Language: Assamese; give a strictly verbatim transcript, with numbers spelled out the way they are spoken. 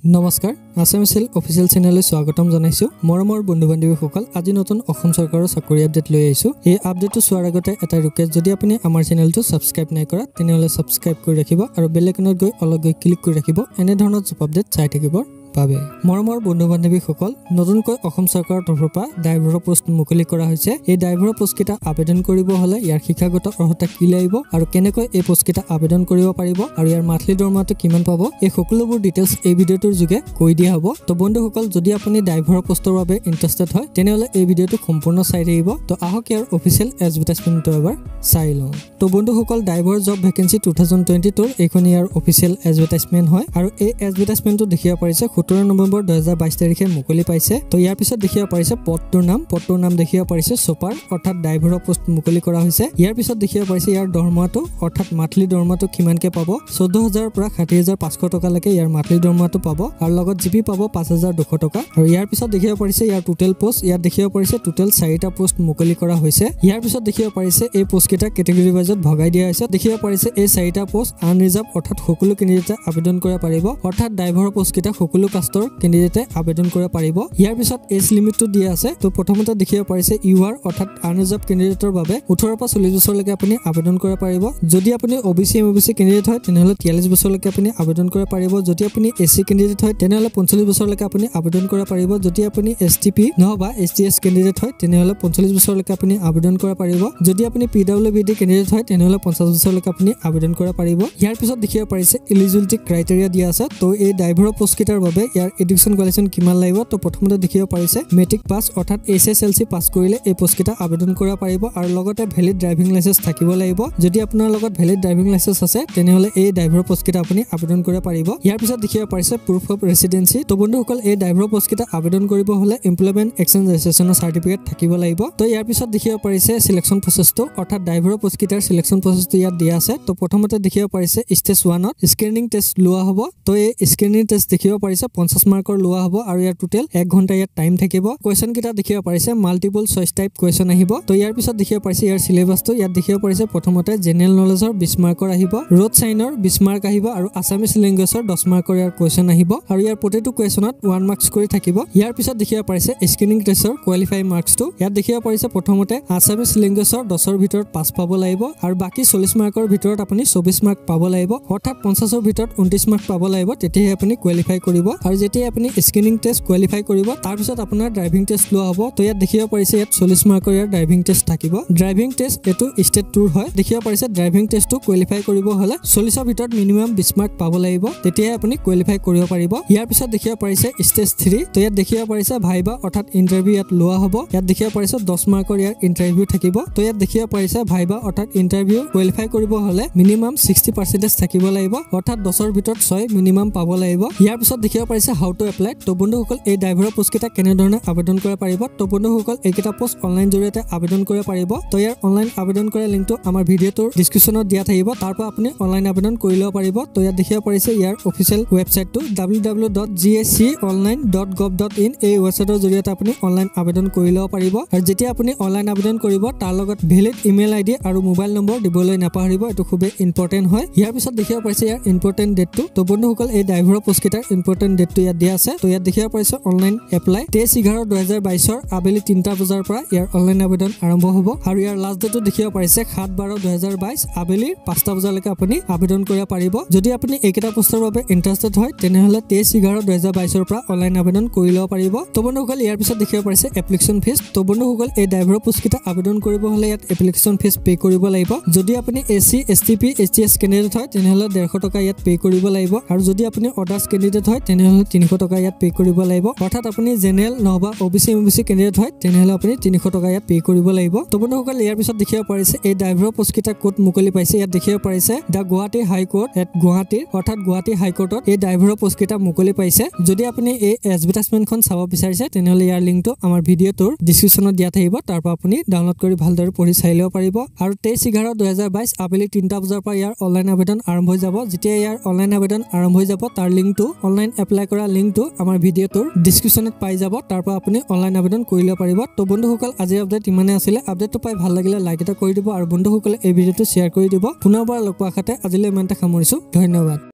নমস্কাৰ আসামিছিল অফিচিয়েল চেনেললৈ স্বাগতম জনাইছো মৰমৰ বন্ধু বান্ধৱীসকল আজি নতুন অসম চৰকাৰৰ চাকৰি আপডেট লৈ আহিছো এই আপডেটটো চোৱাৰ আগতে এটা ৰিকুৱেষ্ট যদি আপুনি আমাৰ চেনেলটো সাবস্ক্ৰাইব নাই কৰা তেনেহলে সাবস্ক্ৰাইব কৰি ৰাখিব আৰু বেল আইকনত গৈ অলপ গৈ ক্লিক কৰি ৰাখিব এনে ধৰণৰ জব আপডেট চাই থাকিব বাবে মৰমৰ বন্ধু বান্ধৱীসকল নতুনকৈ অসম চৰকাৰৰ তৰফৰ পৰা ড্ৰাইভাৰৰ পোষ্ট মুকলি কৰা হৈছে এই ড্ৰাইভাৰৰ পোষ্টকেইটা আবেদন কৰিব হলে ইয়াৰ শিক্ষাগত অৰ্হতা কি লাগিব আৰু কেনেকৈ এই পোষ্টকেইটা আবেদন কৰিব পাৰিব আৰু ইয়াৰ মান্থলি দৰমহাটো কিমান পাব এই সকলোবোৰ ডিটেইলছ এই ভিডিঅ'টোৰ যোগে কৈ দিয়া হ'ব তো বন্ধুসকল যদি আপুনি ড্ৰাইভাৰৰ পোষ্টৰ বাবে ইন্টাৰেষ্টেড হয় তেনেহলে এই ভিডিঅ'টো সম্পূৰ্ণ চাই থাকিব তো আহক ইয়াৰ অফিচিয়েল এডভাৰটাইজমেণ্টটো এবাৰ চাই লওঁ তো বন্ধুসকল driver job vacancy two thousand twenty টুৰ এইখন ইয়াৰ অফিচিয়েল এডভাৰটাইজমেণ্ট হয় আৰু এই এডভাৰটাইজমেণ্টটো দেখিব পাৰিছে সোতৰ নৱেম্বৰ দুহেজাৰ বাইছ তাৰিখে মুকলি পাইছে তো ইয়াৰ পিছত দেখিব পাৰিছে পদটোৰ নাম পদটোৰ নাম দেখিব পাৰিছে ছপাৰ অৰ্থাৎ ড্ৰাইভাৰৰ পোষ্ট মুকলি কৰা হৈছে ইয়াৰ পিছত দেখিব পাৰিছে ইয়াৰ দৰমহাটো অৰ্থাৎ মান্থলি দৰমহাটো কিমানকে পাব চৈধ্য হাজাৰৰ পৰা ষাঠি হাজাৰ পাঁচশ টকা লৈকে ইয়াৰ মান্থলি দৰমহাটো পাব আৰু লগত জিপি পাব পাঁচ হাজাৰ দুশ টকা আৰু ইয়াৰ পিছত দেখিব পাৰিছে ইয়াৰ টোটেল পোষ্ট ইয়াত দেখিব পাৰিছে টোটেল চাৰিটা পোষ্ট মুকলি কৰা হৈছে ইয়াৰ পিছত দেখিব পাৰিছে এই পোষ্ট কেইটা কেটেগৰী ওয়াইজত ভগাই দিয়া হৈছে দেখিব পাৰিছে এই চাৰিটা পোষ্ট আনৰিজাৰ্ভ অৰ্থাৎ সকলো কেণ্ডিডেটে আবেদন কৰিব পাৰিব অৰ্থাৎ ড্ৰাইভাৰৰ পোষ্ট কেইটা সকলো কাষ্টৰ কেণ্ডিডেটে আবেদন কৰিব পাৰিব ইয়াৰ পিছত এজ লিমিটটো দিয়া আছে তো প্ৰথমতে দেখিব পাৰিছে ইউআৰ অৰ্থাৎ আনৰিজাৰ্ভ কেণ্ডিডেটৰ বাবে ওঠৰৰ পৰা চল্লিছ বছৰলৈকে আপুনি আবেদন কৰিব পাৰিব যদি আপুনি ওবিসি এমবিসি কেণ্ডিডেট হয় তেনেহলে তিয়াল্লিছ বছৰলৈকে আপুনি আবেদন কৰিব পাৰিব যদি আপুনি এসি কেণ্ডিডেট হয় তেনেহলে পঞ্চল্লিছ বছৰলৈকে আপুনি আবেদন কৰিব পাৰিব যদি আপুনি এসটিপি নহবা এসটিএস কেণ্ডিডেট হয় তেনেহলে পঞ্চল্লিছ বছৰলৈকে আপুনি আবেদন কৰিব পাৰিব যদি আপুনি পিডব্লিউবিডি কেণ্ডিডেট হয় তেনেহলে পঞ্চাছ বছৰলৈকে আপুনি আবেদন কৰিব পাৰিব ইয়াৰ পিছত দেখিব পাৰিছে এলিজিবিলিটি ক্ৰাইটেৰিয়া দিয়া আছে তো এই ড্ৰাইভাৰৰ পোষ্ট কেইটাৰ বাবে ইয়াৰ এডুকেশ্যন কোৱালিফিকেশ্যন কিমান লাগিব তো প্ৰথমতে দেখিব পাৰিছে মেট্ৰিক পাছ অৰ্থাৎ এইচএসএলসি পাছ কৰিলে এই পোষ্ট কেইটা আবেদন কৰিব পাৰিব আৰু লগতে ভ্যালিড ড্ৰাইভিং লাইসেন্স থাকিব লাগিব যদি আপোনাৰ লগত ভ্যালিড ড্ৰাইভিং লাইসেন্স আছে তেনেহলে এই ড্ৰাইভাৰৰ পোষ্ট কেইটা আপুনি আবেদন কৰিব পাৰিব ইয়াৰ পিছত দেখিব পাৰিছে প্ৰুফ অফ ৰেসিডেন্সি তো বন্ধুসকল এই ড্ৰাইভাৰৰ পোষ্ট কেইটা আবেদন কৰিব হলে এমপ্লয়মেন্ট এক্সচেঞ্জ ৰেজিষ্ট্ৰেচনৰ সাৰ্টিফিকেট থাকিব লাগিব তো ইয়াৰ পিছত দেখিব পাৰিছে সিলেকশন প্ৰসেসটো অৰ্থাৎ ড্ৰাইভাৰৰ পোষ্ট কেইটাৰ সিলেকশন প্ৰসেসটো ইয়াত দিয়া আছে তো প্ৰথমতে দেখিব পাৰিছে ষ্টেজ ওৱানত স্ক্ৰিনিং টেষ্ট লোৱা হ'ব তো এই স্ক্ৰিনিং টেষ্ট দেখিব পাৰিছে পঞ্চাছ মাৰ্কৰ লোৱা হ'ব আৰু ইয়াৰ টোটেল এক ঘণ্টা ইয়াত টাইম থাকিব কোৱেশ্চন কেইটা দেখিব পাৰিছে মাল্টিপল চইচ টাইপ কোৱেশ্চন আহিব তো ইয়াৰ পিছত দেখিব পাৰিছে ইয়াৰ সিলেবাসটো ইয়াত দেখিব পাৰিছে প্ৰথমতে জেনেৰেল নলেজৰ বিশ মাৰ্কৰ আহিব ৰোড সাইনৰ বিশ মাৰ্ক আহিব আৰু আসামিজ ল্যাঙ্গুৱেজৰ দহ মাৰ্কৰ ইয়াৰ কোৱেশ্চন আহিব আৰু ইয়াৰ প্ৰতিটো কোৱেশ্চনত ওৱান মাৰ্কছ কৰি থাকিব ইয়াৰ পিছত দেখিব পাৰিছে স্ক্ৰিনিং টেষ্টৰ কোৱালিফাই মাৰ্কছটো ইয়াত দেখিব পাৰিছে প্ৰথমতে আসামিজ ল্যাঙ্গুৱেজৰ দহৰ ভিতৰত পাঁচ পাব লাগিব আৰু বাকি চল্লিছ মাৰ্কৰ ভিতৰত আপুনি চৌবিশ মাৰ্ক পাব লাগিব অৰ্থাৎ পঞ্চাছৰ ভিতৰত ঊনত্ৰিশ মাৰ্ক পাব লাগিব তেতিয়াহে আপুনি কোৱালিফাই কৰিব আৰু যেতিয়া আপুনি স্ক্ৰিনিং টেষ্ট কোৱালিফাই কৰিব তাৰ পিছত আপোনাৰ ড্ৰাইভিং টেষ্ট লোৱা হ'ব তো ইয়াত দেখিব পাৰিছে ইয়াত চল্লিছ মাৰ্কৰ ইয়াৰ ড্ৰাইভিং টেষ্ট থাকিব ড্ৰাইভিং টেষ্ট এটো ষ্টেট টুৰ হয় দেখিব পাৰিছে ড্ৰাইভিং টেষ্টটো কোৱালিফাই কৰিব হলে চল্লিছৰ ভিতৰত মিনিমাম বিশ মাৰ্ক পাব লাগিব তেতিয়াহে আপুনি কোৱালিফাই কৰিব পাৰিব ইয়াৰ পিছত দেখিব পাৰিছে ষ্টেজ থ্ৰী তো ইয়াত দেখিব পাৰিছে ভাইবা অৰ্থাৎ ইন্টাৰভিউ ইয়াত লোৱা হ'ব ইয়াত দেখিব পাৰিছে দহ মাৰ্কৰ ইয়াৰ ইন্টাৰভিউ থাকিব তো ইয়াত দেখিব পাৰিছে ভাইবা অৰ্থাৎ ইন্টাৰভিউ কোৱালিফাই কৰিব হলে মিনিমাম ষাঠি পাৰ্চেন্টেজ থাকিব লাগিব অৰ্থাৎ দহৰ ভিতৰত ছয় মিনিমাম পাব লাগিব ইয়াৰ পিছত দেখিব পাৰিছে হাউ টু এপ্লাই তো বন্ধুসকল এই ড্ৰাইভাৰৰ পোষ্ট কেইটা কেনেধৰণে আবেদন কৰিব পাৰিব তো বন্ধুসকল এইকেইটা পোষ্ট অনলাইন জৰিয়তে আবেদন কৰিব পাৰিব তো ইয়াৰ অনলাইন আবেদন কৰা লিংকটো আমাৰ ভিডিঅ'টোৰ ডিসক্ৰিপচনত দিয়া থাকিব তাৰ পৰা আপুনি অনলাইন আবেদন কৰি ল'ব পাৰিব তো ইয়াত দেখিব পাৰিছে ইয়াৰ অফিচিয়েল ৱেবছাইটটো W W W dot G S C online dot gov dot in এই ৱেবছাইটৰ জৰিয়তে আপুনি অনলাইন আবেদন কৰি ল'ব পাৰিব আৰু যেতিয়া আপুনি অনলাইন আবেদন কৰিব তাৰ লগত ভ্যালিড ইমেইল আইডি আৰু মোবাইল নম্বৰ দিবলৈ নাপাহৰিব এটো খুবেই ইম্পৰ্টেন্ট হয় ইয়াৰ পিছত দেখিব পাৰিছে ইয়াৰ ইম্পৰ্টেন্ট ডেটটো তো বন্ধুসকল এই ড্ৰাইভাৰৰ পোষ্ট কেইটাৰ ইম্পৰ্টেন্ট ডেটটো ইয়াত দিয়া আছে তো ইয়াত দেখিব পাৰিছে অনলাইন এপ্লাই তেইছ এঘাৰ দুহেজাৰ বাইছৰ আবেলি তিনিটা বজাৰ পৰা ইয়াৰ অনলাইন আবেদন আৰম্ভ হ'ব আৰু ইয়াৰ লাষ্ট ডেটটো দেখিব পাৰিছে সাত বাৰ দুহেজাৰ বাইছ আবেলি পাঁচটা বজালৈকে আপুনি আবেদন কৰিব পাৰিব যদি আপুনি এইকেইটা পোষ্টৰ বাবে ইন্টাৰেষ্টেড হয় তেনেহলে তেইছ এঘাৰ দুহেজাৰ বাইছৰ পৰা অনলাইন আবেদন কৰি ল'ব পাৰিব তো বন্ধুসকল ইয়াৰ পিছত দেখিব পাৰিছে এপ্লিকেশ্যন ফিজ তো বন্ধুসকল এই ড্ৰাইভাৰৰ পোষ্ট কেইটা আবেদন কৰিব হলে ইয়াত এপ্লিকেশ্যন ফিজ পে কৰিব লাগিব যদি আপুনি এসি এসটিপি এসটিএস কেণ্ডিডেট হয় তেনেহলে ডেৰশ টকা ইয়াত পে কৰিব লাগিব আৰু যদি আপুনি অদাৰ্স কেণ্ডিডেট হয় তেনেহলে তিনিশ টকা ইয়াত পে কৰিব লাগিব অৰ্থাৎ আপুনি জেনেৰেল নহবা ওবিসি এমবিসি কেণ্ডিডেট হয় তেনেহলে আপুনি তিনিশ টকা ইয়াত পে কৰিব লাগিব তো বন্ধুসকল ইয়াৰ পিছত দেখিব পাৰিছে এই ড্ৰাইভাৰৰ পোষ্ট কেইটা কোড মুকলি পাইছে ইয়াত দেখিব পাৰিছে the Guwahati high court at গুৱাহাটীৰ অৰ্থাৎ গুৱাহাটী হাই কোৰ্টত এই ড্ৰাইভাৰৰ পোষ্ট কেইটা মুকলি পাইছে যদি আপুনি এই এডভাৰটাইজমেণ্টখন চাব বিচাৰিছে তেনেহলে ইয়াৰ লিংকটো আমাৰ ভিডিঅ'টোৰ ডিসক্ৰিপচনত দিয়া থাকিব তাৰ পৰা আপুনি ডাউনলোড কৰি ভালদৰে পঢ়ি চাই ল'ব পাৰিব আৰু তেইছ এঘাৰ দুহেজাৰ বাইছ আবেলি তিনিটা বজাৰ পৰা ইয়াৰ অনলাইন আবেদন আৰম্ভ হৈ যাব যেতিয়া ইয়াৰ অনলাইন আবেদন আৰম্ভ হৈ যাব তাৰ লিংকটো অনলাইন এপ্লাই কৰা লিংকটো আমাৰ ভিডিঅ'টোৰ ডিসক্ৰিপচনত পাই যাব তাৰ পৰা আপুনি অনলাইন আবেদন কৰি ল'ব পাৰিব তো বন্ধুসকল আজিৰ আপডেট ইমানে আছিলে আপডেটটো পাই ভাল লাগিলে লাইক এটা কৰি দিব আৰু বন্ধুসকলে এই ভিডিঅ'টো শ্বেয়াৰ কৰি দিব পুনৰবাৰ লগ পোৱা আশাতে আজিলৈ ইমানতে সামৰিছো ধন্যবাদ।